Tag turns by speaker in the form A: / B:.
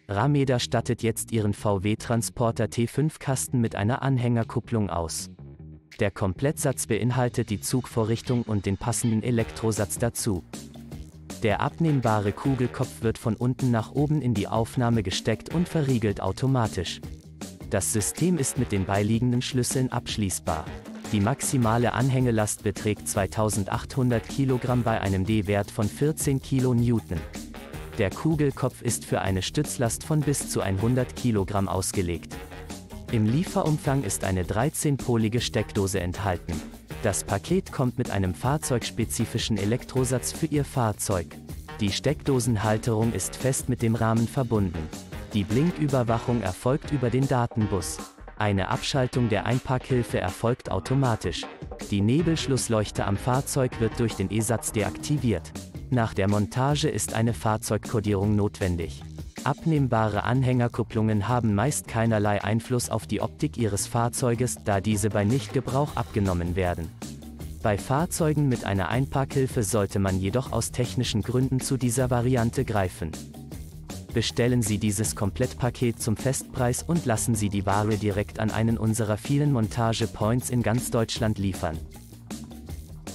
A: Rameda stattet jetzt ihren VW-Transporter T5-Kasten mit einer Anhängerkupplung aus. Der Komplettsatz beinhaltet die Zugvorrichtung und den passenden Elektrosatz dazu. Der abnehmbare Kugelkopf wird von unten nach oben in die Aufnahme gesteckt und verriegelt automatisch. Das System ist mit den beiliegenden Schlüsseln abschließbar. Die maximale Anhängelast beträgt 2800 Kilogramm bei einem D-Wert von 14 Kilonewton. Der Kugelkopf ist für eine Stützlast von bis zu 100 Kilogramm ausgelegt. Im Lieferumfang ist eine 13-polige Steckdose enthalten. Das Paket kommt mit einem fahrzeugspezifischen Elektrosatz für Ihr Fahrzeug. Die Steckdosenhalterung ist fest mit dem Rahmen verbunden. Die Blinküberwachung erfolgt über den Datenbus. Eine Abschaltung der Einparkhilfe erfolgt automatisch. Die Nebelschlussleuchte am Fahrzeug wird durch den E-Satz deaktiviert. Nach der Montage ist eine Fahrzeugkodierung notwendig. Abnehmbare Anhängerkupplungen haben meist keinerlei Einfluss auf die Optik Ihres Fahrzeuges, da diese bei Nichtgebrauch abgenommen werden. Bei Fahrzeugen mit einer Einparkhilfe sollte man jedoch aus technischen Gründen zu dieser Variante greifen. Bestellen Sie dieses Komplettpaket zum Festpreis und lassen Sie die Ware direkt an einen unserer vielen Montage-Points in ganz Deutschland liefern.